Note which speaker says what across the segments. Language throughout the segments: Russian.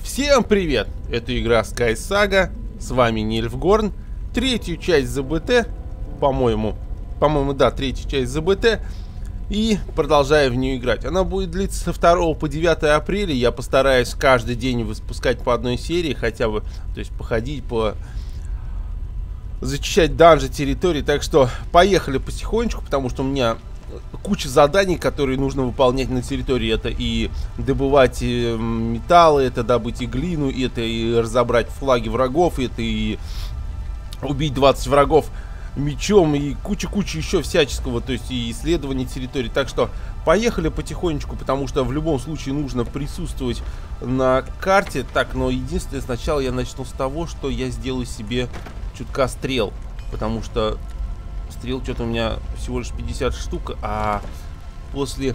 Speaker 1: Всем привет! Это игра Sky Saga, с вами Нильфгорн. Третью часть ЗБТ, по-моему, да, третью часть ЗБТ. И продолжаю в нее играть. Она будет длиться со 2 по 9 апреля. Я постараюсь каждый день выпускать по одной серии, хотя бы, то есть походить, зачищать данжи, территории. Так что поехали потихонечку, потому что у меня куча заданий, которые нужно выполнять на территории. Это и добывать металлы, это добыть и глину, это и разобрать флаги врагов, это и убить 20 врагов мечом, и куча-куча еще всяческого, то есть и исследование территории. Так что поехали потихонечку, потому что в любом случае нужно присутствовать на карте. Так, но единственное, сначала я начну с того, что я сделаю себе чутка стрел, потому что стрел что-то у меня всего лишь 50 штук, а после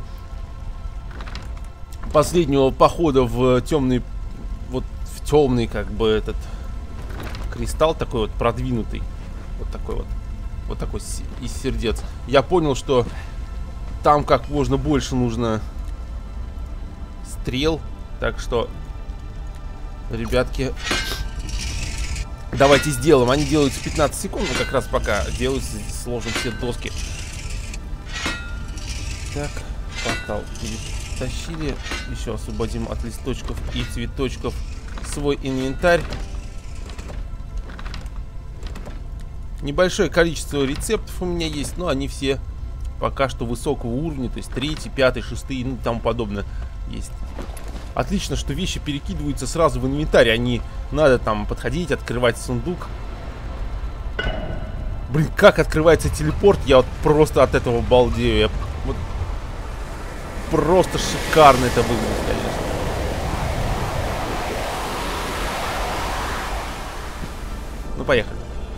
Speaker 1: последнего похода в темный, вот в темный, как бы, этот кристалл такой вот продвинутый, вот такой из сердец, я понял, что там как можно больше нужно стрел. Так что, ребятки, давайте сделаем. Они делаются 15 секунд, но как раз пока делаются, сложим все доски. Так, портал перетащили. Еще освободим от листочков и цветочков свой инвентарь. Небольшое количество рецептов у меня есть, но они все пока что высокого уровня, то есть 3, 5, 6 и тому подобное есть. Отлично, что вещи перекидываются сразу в инвентарь, а не надо там подходить, открывать сундук. Блин, как открывается телепорт, я вот просто от этого балдею. Я вот просто шикарно это выглядит, конечно. Ну, поехали.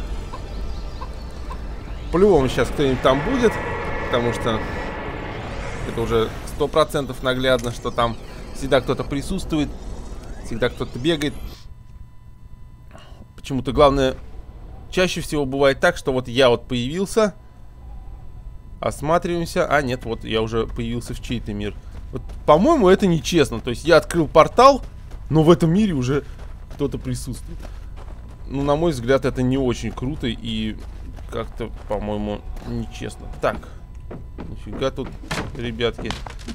Speaker 1: По-любому сейчас кто-нибудь там будет, потому что это уже 100% наглядно, что там всегда кто-то присутствует, всегда кто-то бегает. Почему-то главное, чаще всего бывает так, что вот я вот появился, осматриваемся, а нет, вот я уже появился в чей-то мир. Вот, по-моему, это нечестно. То есть я открыл портал, но в этом мире уже кто-то присутствует. Ну, на мой взгляд, это не очень круто и как-то, по-моему, нечестно. Так, нифига тут, ребятки.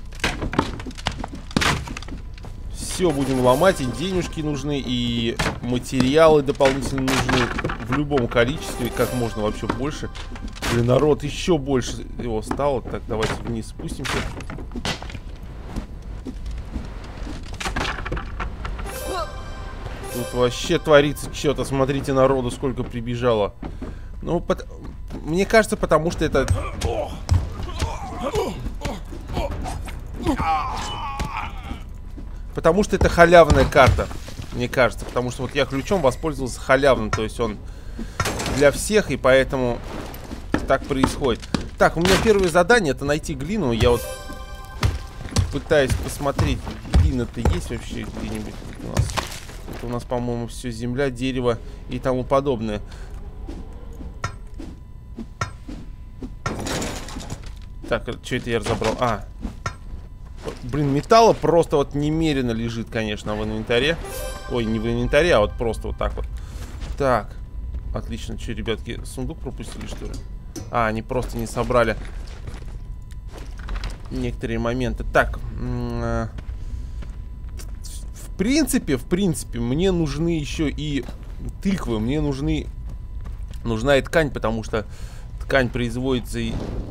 Speaker 1: Все будем ломать, и денежки нужны, и материалы дополнительно нужны в любом количестве, как можно вообще больше. Блин, народ еще больше его стало. Так, давайте вниз спустимся. Тут вообще творится что-то. Смотрите, народу сколько прибежало. Ну, мне кажется, потому что это... Потому что это халявная карта, мне кажется. Потому что вот я ключом воспользовался халявным. То есть он для всех, и поэтому так происходит. Так, у меня первое задание — это найти глину. Я вот пытаюсь посмотреть, глина-то есть вообще где-нибудь у нас. Это у нас, по-моему, все земля, дерево и тому подобное. Так, что это я разобрал? А, блин, металла просто вот немерено лежит, конечно, в инвентаре. Ой, не в инвентаре, а вот просто вот так вот. Так, отлично. Что, ребятки, сундук пропустили, что ли? А, они просто не собрали некоторые моменты. Так, в принципе, мне нужны еще и тыквы. Мне нужна и ткань, потому что ткань производится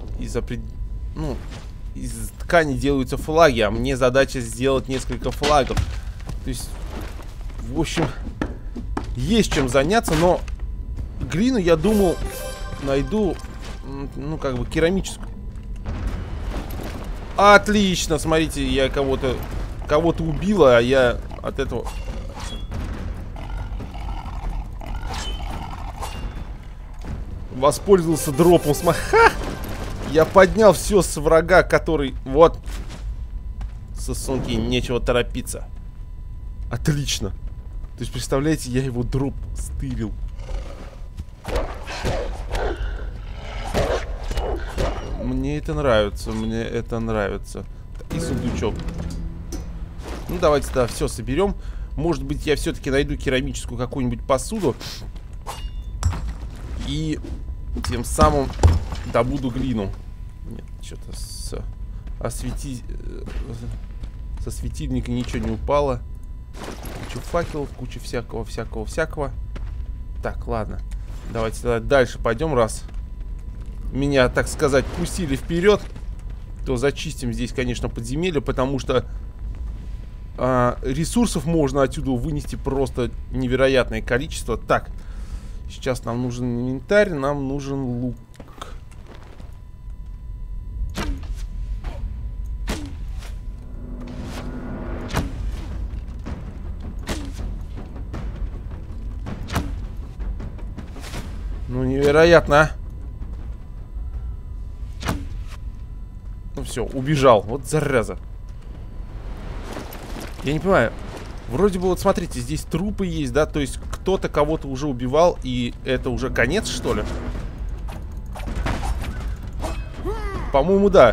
Speaker 1: из ткани делаются флаги, а мне задача сделать несколько флагов. То есть, в общем, есть чем заняться, но глину, я думал, найду, ну, как бы керамическую. Отлично, смотрите, я кого-то убила, а я от этого... воспользовался дропом. Ха! Я поднял все с врага, который... Вот. Сосунки, нечего торопиться. Отлично. То есть, представляете, я его дроп стырил. Мне это нравится. Мне это нравится. И сундучок. Ну, давайте, да, все соберем. Может быть, я все-таки найду керамическую какую-нибудь посуду. И тем самым добуду глину. Нет, что-то со светильника ничего не упало. Куча факелов, куча всякого. Так, ладно. Давайте тогда дальше пойдем, раз меня, так сказать, пустили вперед, то зачистим здесь, конечно, подземелье, потому что ресурсов можно отсюда вынести просто невероятное количество. Так, сейчас нам нужен инвентарь, нам нужен лук. Ну, невероятно, а. Ну все, убежал. Вот зараза. Я не понимаю. Вроде бы, вот смотрите, здесь трупы есть, да? То есть кто-то кого-то уже убивал, и это уже конец, что ли? По-моему, да.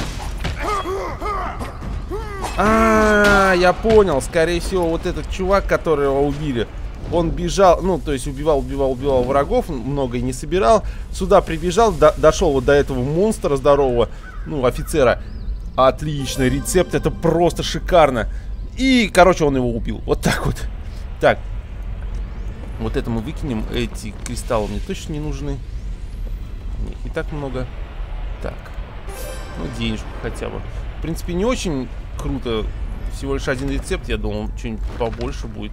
Speaker 1: Я понял. Скорее всего, вот этот чувак, которого убили, он бежал, ну, то есть убивал врагов, много и не собирал. Сюда прибежал, дошел вот до этого монстра здорового, ну, офицера. Отличный рецепт, это просто шикарно. И, короче, он его убил. Вот так вот. Так. Вот это мы выкинем. Эти кристаллы мне точно не нужны. Их и так много. Так. Ну, денежку хотя бы. В принципе, не очень круто. Всего лишь один рецепт, я думал, что-нибудь побольше будет.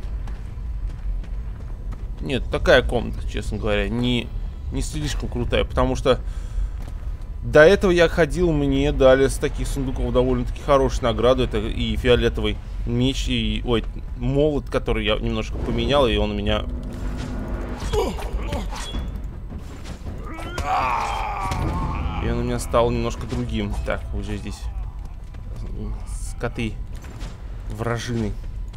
Speaker 1: Нет, такая комната, честно говоря, не слишком крутая, потому что до этого я ходил, мне дали с таких сундуков довольно-таки хорошую награду. Это и фиолетовый меч, и, ой, молот, который я немножко поменял, и он у меня... И он у меня стал немножко другим. Так, уже здесь скоты, вражины.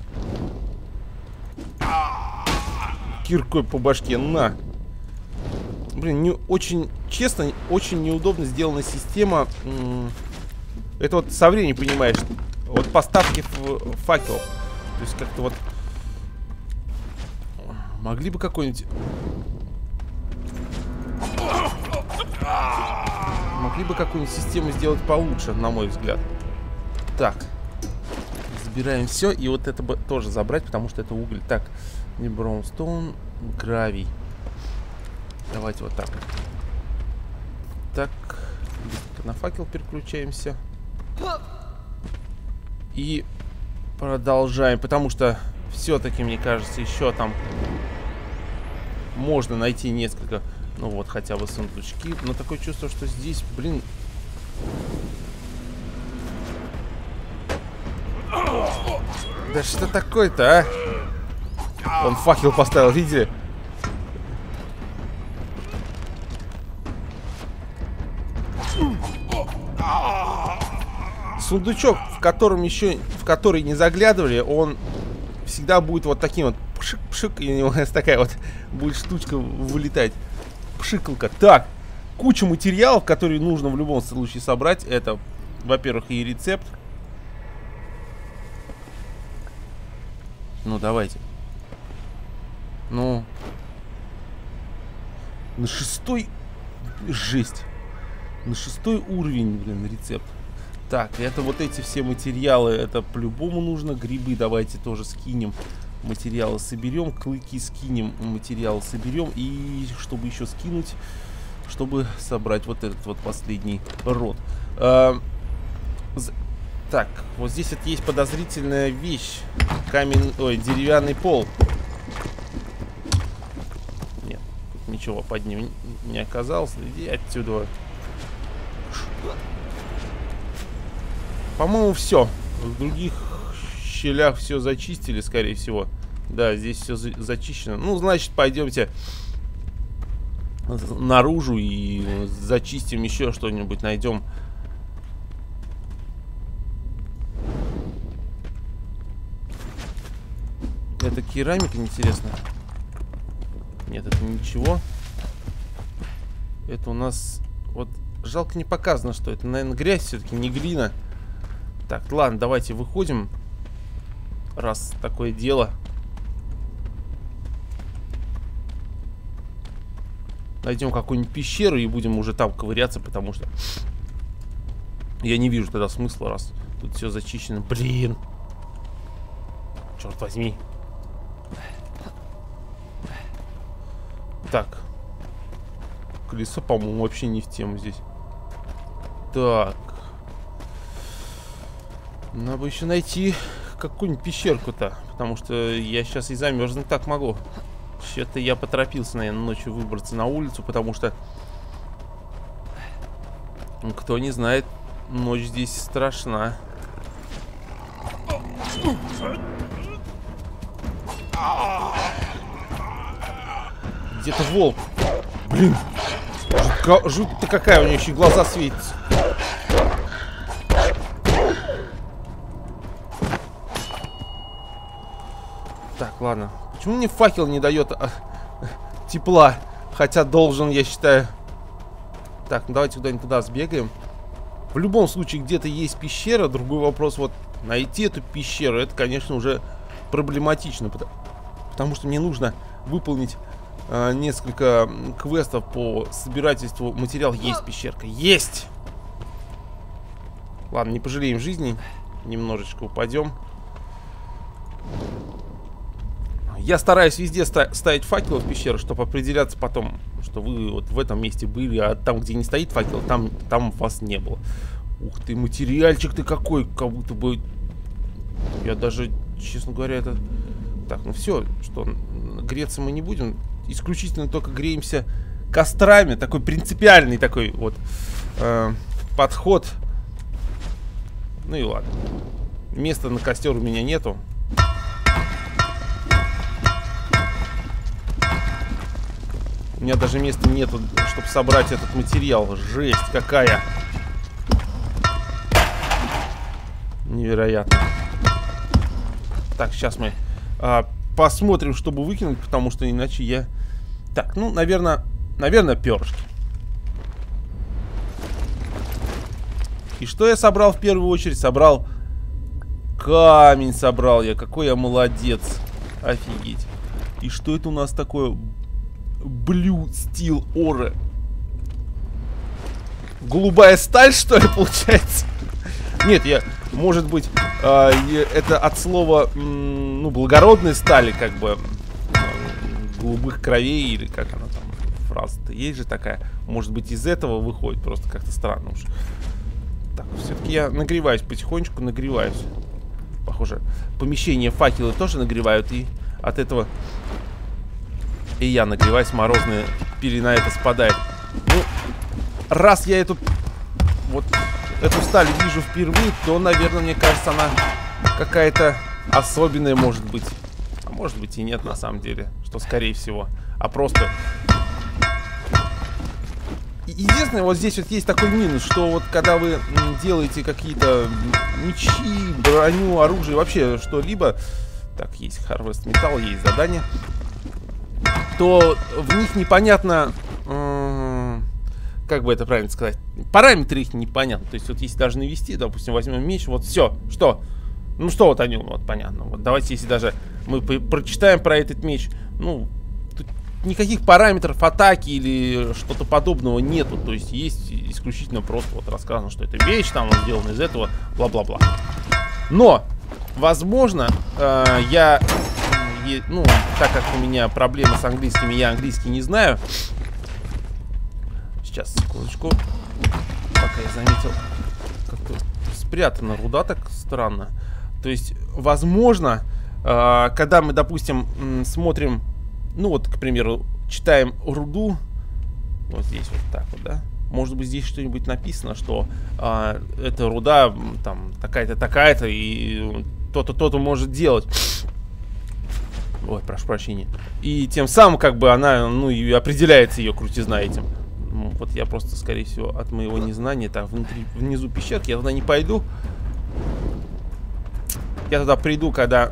Speaker 1: Киркой по башке, на. Блин, не очень, честно, очень неудобно сделана система. Это вот со временем, понимаешь, вот поставки факелов. То есть как-то вот могли бы какой-нибудь... Могли бы какую-нибудь систему сделать получше, на мой взгляд. Так. Забираем все. И вот это бы тоже забрать, потому что это уголь. Так. Не браунстоун, гравий. Давайте вот так. Так. На факел переключаемся. И продолжаем. Потому что все-таки, мне кажется, еще там можно найти несколько... Ну вот, хотя бы сундучки. Но такое чувство, что здесь, блин... Да что такое-то, а? Он факел поставил, видите? Сундучок, в который не заглядывали, он всегда будет вот таким вот пшик-пшик, и у него такая вот будет штучка вылетать. Пшикалка. Так, куча материалов, которые нужно в любом случае собрать. Это, во-первых, и рецепт. Ну, давайте. Ну. На 6-й... Жесть. На 6-й уровень, блин, рецепт. Так, это вот эти все материалы. Это по-любому нужно. Грибы давайте тоже скинем. Материалы соберем. Клыки скинем. Материалы соберем. И чтобы еще скинуть, чтобы собрать вот этот вот последний род. Так, вот здесь вот есть подозрительная вещь. Деревянный пол. Нет, ничего под ним не оказалось. Иди отсюда. По-моему, все. В других щелях все зачистили, скорее всего. Да, здесь все зачищено. Ну, значит, пойдемте наружу и зачистим еще что-нибудь, найдем. Это керамика, интересно? Нет, это ничего. Это у нас... Вот жалко не показано, что это, наверное, грязь все-таки, не глина. Так, ладно, давайте выходим. Раз такое дело. найдем какую-нибудь пещеру и будем уже там ковыряться, потому что я не вижу тогда смысла, раз тут все зачищено. Блин. Черт возьми. Так. Колесо, по-моему, вообще не в тему здесь. Так. Надо бы еще найти какую-нибудь пещерку-то. Потому что я сейчас и замерзнуть так могу. Что-то я поторопился, наверное, ночью выбраться на улицу, потому что... Кто не знает, ночь здесь страшна. Где-то волк. Блин. Жуть-то какая, у нее еще глаза светятся. Так, ладно. Почему мне факел не дает тепла? Хотя должен, я считаю. Так, ну давайте куда-нибудь туда сбегаем. В любом случае, где-то есть пещера. Другой вопрос, вот найти эту пещеру, это, конечно, уже проблематично. Потому что мне нужно выполнить несколько квестов по собирательству материалов. Есть пещерка. Есть! Ладно, не пожалеем жизни. Немножечко упадем. Я стараюсь везде ставить факелы в пещеру, чтобы определяться потом, что вы вот в этом месте были, а там, где не стоит факел, там вас не было. Ух ты, материальчик ты какой, как будто бы... Я даже, честно говоря, это... Так, ну все, что, греться мы не будем. Исключительно только греемся кострами. Такой принципиальный такой вот подход. Ну и ладно. Места на костер у меня нету. У меня даже места нету, чтобы собрать этот материал. Жесть какая. Невероятно. Так, сейчас мы посмотрим, чтобы выкинуть, потому что иначе я... Так, ну, наверное, перышки. И что я собрал в первую очередь? Собрал камень, собрал я. Какой я молодец. Офигеть. И что это у нас такое? Blue Steel Ore. Голубая сталь, что ли, получается? Нет, может быть, это от слова, ну, благородной стали, как бы, голубых кровей, или как она там, фраза-то есть же такая. Может быть, из этого выходит, просто как-то странно уж. Так, все-таки я нагреваюсь, потихонечку нагреваюсь. Похоже, помещение факелы тоже нагревают, и от этого... И я нагреваюсь, морозная пелена это спадает. Ну, раз я эту сталь вижу впервые, то, наверное, мне кажется, она какая-то особенная может быть. А может быть и нет, на самом деле. Что скорее всего. А просто... Единственное, вот здесь вот есть такой минус, что вот когда вы делаете какие-то мечи, броню, оружие, вообще что-либо... Так, есть Harvest Metal, есть задание. То в них непонятно, как бы это правильно сказать, параметры их непонятны. То есть вот если даже навести, допустим, возьмем меч, вот все, что? Ну что вот о нем, вот понятно. Вот давайте, если даже мы прочитаем про этот меч, ну, тут никаких параметров атаки или что-то подобного нету. То есть есть исключительно просто вот рассказано, что это меч, там он сделан из этого, бла-бла-бла. Но, возможно, ну, так как у меня проблемы с английским, я английский не знаю. Сейчас, секундочку. Пока я заметил, как-то спрятана руда так странно. То есть, возможно, когда мы, допустим, смотрим, ну вот, к примеру, читаем руду, вот здесь вот так вот, да, может быть, здесь что-нибудь написано, что эта руда там такая-то, такая-то, и то-то может делать. Ой, прошу прощения. И тем самым, как бы, она, ну, и определяется ее крутизна этим. Ну, вот я просто, скорее всего, от моего незнания, так, внизу пещерки, я туда не пойду. Я туда приду, когда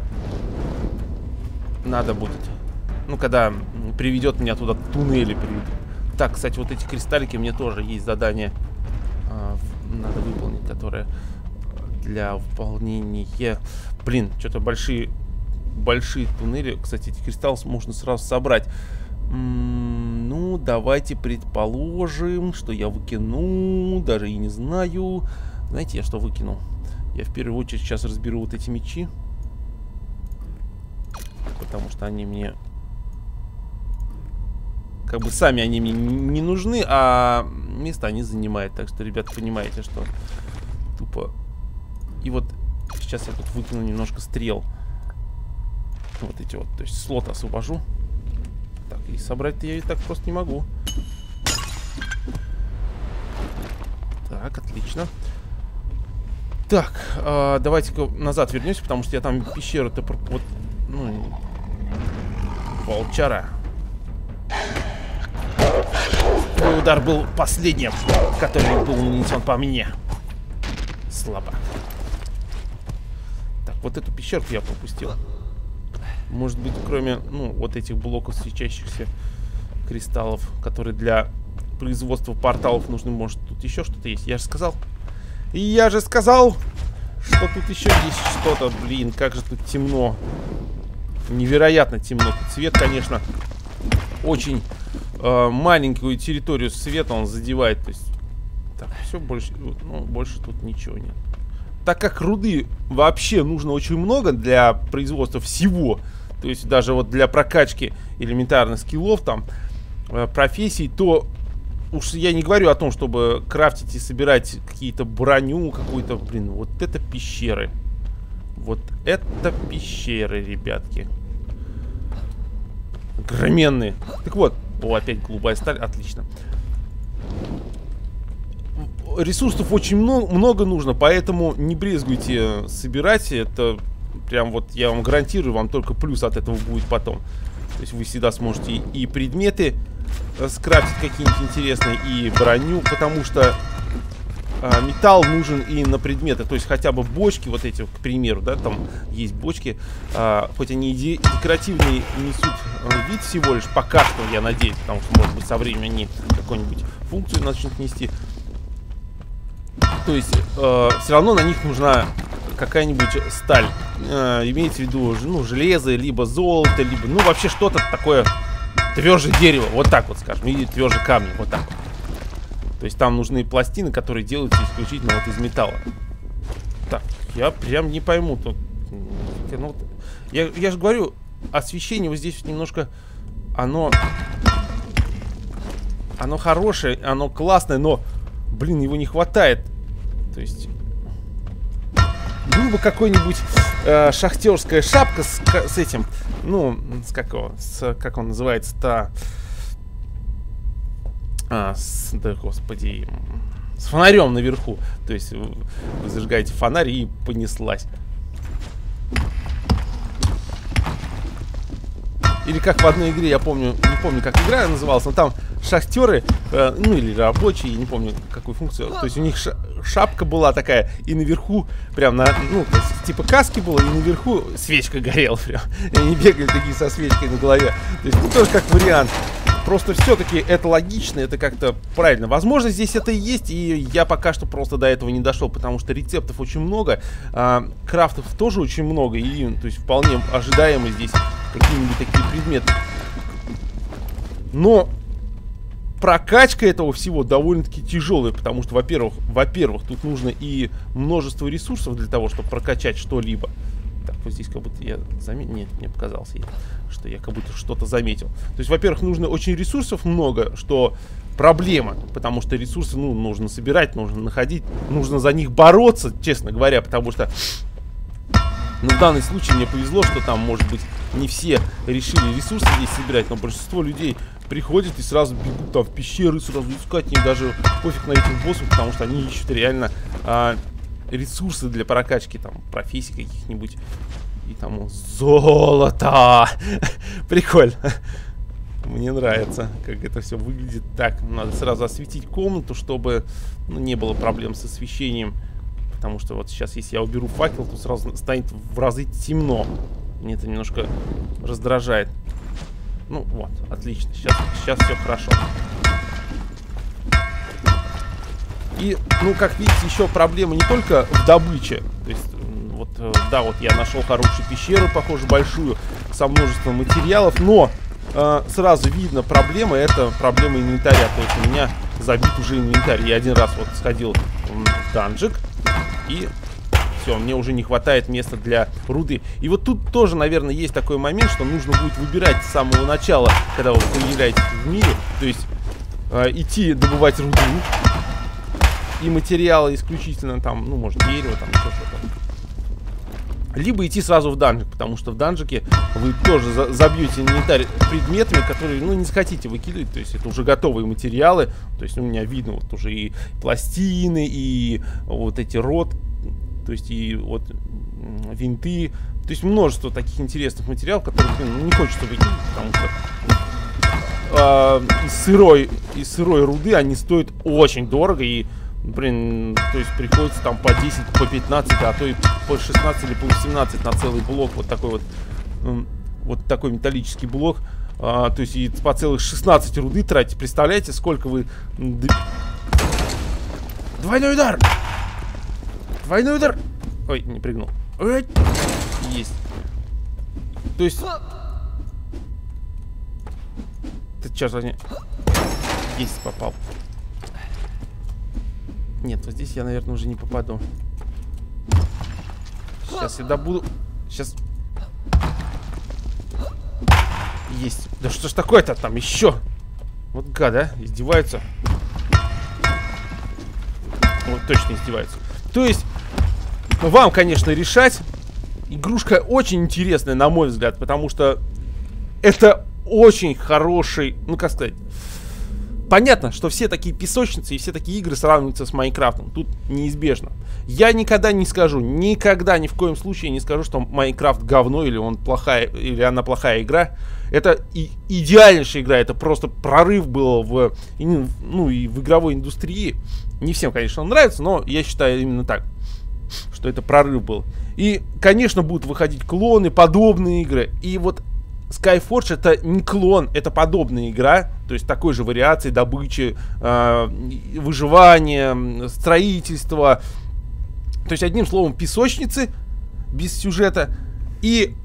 Speaker 1: надо будет. Ну, когда приведет меня туда туннели приведут. Так, кстати, вот эти кристаллики, мне тоже есть задание. Надо выполнить, которое для выполнения... Блин, что-то большие туннели. Кстати, эти кристаллы можно сразу собрать. Ну, давайте предположим, что я выкину. Даже и не знаю. Знаете, я что выкинул? Я в первую очередь сейчас разберу вот эти мечи. Потому что они мне... Как бы сами они мне не нужны, а место они занимают. Так что, ребята, понимаете, что тупо... И вот сейчас я тут выкину немножко стрел. Вот эти вот, то есть слот освобожу. Так, и собрать-то я и так просто не могу. Так, отлично. Так, давайте-ка назад вернемся, потому что я там пещеру-то... Вот, ну... Волчара. Твой удар был последним, который был нанесен по мне. Слабо. Так, вот эту пещерку я пропустил. Может быть, кроме, ну, вот этих блоков свечащихся кристаллов, которые для производства порталов нужны, может, тут еще что-то есть. Я же сказал. И я же сказал, что тут еще есть что-то. Блин, как же тут темно. Невероятно темно. Тут свет, конечно, очень маленькую территорию света он задевает. То есть, так, все больше, ну, больше тут ничего нет. Так как руды вообще нужно очень много для производства всего, то есть даже вот для прокачки элементарных скиллов, там, профессий, то уж я не говорю о том, чтобы крафтить и собирать какие-то броню, какую-то, блин, вот это пещеры. Вот это пещеры, ребятки. Огроменные. Так вот, о, опять голубая сталь, отлично. Ресурсов очень много нужно, поэтому не брезгуйте собирать. Это прям вот, я вам гарантирую, вам только плюс от этого будет потом. То есть вы всегда сможете и предметы скрафтить какие-нибудь интересные, и броню, потому что металл нужен и на предметы. То есть хотя бы бочки, вот эти, к примеру, да, там есть бочки, хоть они и декоративные, несут вид всего лишь, пока что, я надеюсь, потому что, может быть, со временем они какую-нибудь функцию начнут нести. То есть все равно на них нужна какая-нибудь сталь. Имеется в виду, ну, железо, либо золото, либо, ну, вообще что-то такое тверже дерева, вот так вот, скажем, или тверже камни, вот так вот. То есть там нужны пластины, которые делаются исключительно вот из металла. Так, я прям не пойму. Тут, ну, я же говорю, освещение вот здесь немножко, оно хорошее, оно классное, но, блин, его не хватает. То есть был бы какой-нибудь шахтерская шапка с этим, ну, как он называется-то? Да, господи, с фонарем наверху. То есть вы зажигаете фонарь и понеслась. Или как в одной игре, я помню, не помню, как игра называлась, но там шахтеры, ну или рабочие, я не помню, какую функцию. То есть у них шапка была такая, и наверху прям на, ну, то есть, типа каски было, и наверху свечка горела прям. И они бегали такие со свечкой на голове. То есть, ну, тоже как вариант. Просто все-таки это логично, это как-то правильно. Возможно, здесь это и есть, и я пока что просто до этого не дошел, потому что рецептов очень много, крафтов тоже очень много, и то есть вполне ожидаемо здесь какие-нибудь такие предметы. Но прокачка этого всего довольно-таки тяжелая, потому что, во-первых, тут нужно и множество ресурсов для того, чтобы прокачать что-либо. Так, вот здесь как будто я заметил. Нет, мне показалось, что я как будто что-то заметил. То есть, во-первых, нужно очень ресурсов много, что проблема. Потому что ресурсы, ну, нужно собирать, нужно находить, нужно за них бороться, честно говоря. Потому что, ну, в данном случае мне повезло, что там, может быть, не все решили ресурсы здесь собирать, но большинство людей приходят и сразу бегут там в пещеры, сразу искать, им даже пофиг на этих боссов, потому что они ищут реально ресурсы для прокачки, там, профессий каких-нибудь. И там золото! Прикольно. Мне нравится, как это все выглядит. Так, надо сразу осветить комнату, чтобы, ну, не было проблем с освещением. Потому что вот сейчас, если я уберу факел, то сразу станет в разы темно. Мне это немножко раздражает. Ну вот, отлично. Сейчас все хорошо. И, ну, как видите, еще проблема не только в добыче. То есть, вот, да, вот я нашел хорошую пещеру, похоже, большую, со множеством материалов, но сразу видно проблема, это проблема инвентаря. То есть у меня забит уже инвентарь. Я один раз вот сходил в данжик, и все, мне уже не хватает места для руды. И вот тут тоже, наверное, есть такой момент, что нужно будет выбирать с самого начала, когда вы появляетесь в мире, то есть идти добывать руду и материалы исключительно там, ну, может, дерево, там, еще что-то. Либо идти сразу в данжик, потому что в данжике вы тоже забьете инвентарь предметами, которые, ну, не захотите выкидывать, то есть это уже готовые материалы, то есть у меня видно вот уже и пластины, и вот эти то есть и вот винты, то есть множество таких интересных материалов, которые, ну, не хочется выкинуть, потому что из сырой руды они стоят очень дорого, и, блин, то есть приходится там по 10, по 15, а то и по 16 или по 18 на целый блок, вот такой металлический блок, то есть и по целых 16 руды тратите. Представляете, сколько вы... Двойной удар! Двойной удар! Ой, не прыгнул. Есть. То есть... Ты черт возьми. Есть, попал. Нет, вот здесь я, наверное, уже не попаду. Сейчас я добуду. Сейчас. Есть. Да что ж такое-то там еще? Вот гада, издеваются. Вот точно издеваются. То есть, вам, конечно, решать. Игрушка очень интересная, на мой взгляд, потому что это очень хороший, ну как сказать, понятно, что все такие песочницы и все такие игры сравниваются с Майнкрафтом. Тут неизбежно. Я никогда не скажу, никогда ни в коем случае не скажу, что Майнкрафт говно или он плохая, или она плохая игра. Это идеальнейшая игра, это просто прорыв был ну, и в игровой индустрии. Не всем, конечно, он нравится, но я считаю именно так, что это прорыв был. И, конечно, будут выходить клоны, подобные игры. И вот Skyforge это не клон, это подобная игра, то есть такой же вариации добычи, выживания, строительства. То есть, одним словом, песочницы без сюжета. И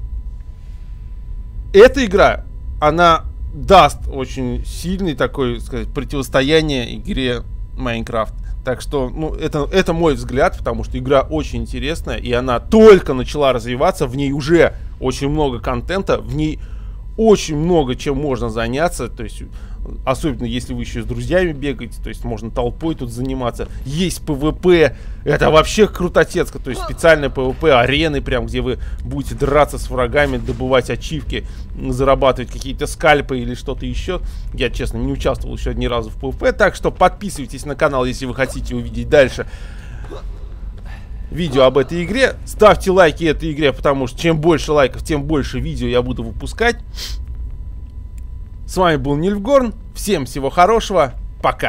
Speaker 1: эта игра, она даст очень сильный такой, сказать, противостояние игре Minecraft. Так что, ну, это мой взгляд, потому что игра очень интересная, и она только начала развиваться, в ней уже очень много контента, в ней очень много чем можно заняться, то есть, особенно если вы еще с друзьями бегаете, то есть можно толпой тут заниматься. Есть ПВП, это вообще крутотецко, то есть специальное ПВП, арены прям, где вы будете драться с врагами, добывать ачивки, зарабатывать какие-то скальпы или что-то еще. Я, честно, не участвовал еще ни разу в ПВП, так что подписывайтесь на канал, если вы хотите увидеть дальше видео об этой игре. Ставьте лайки этой игре, потому что чем больше лайков, тем больше видео я буду выпускать. С вами был Нильфгорн. Всем всего хорошего. Пока.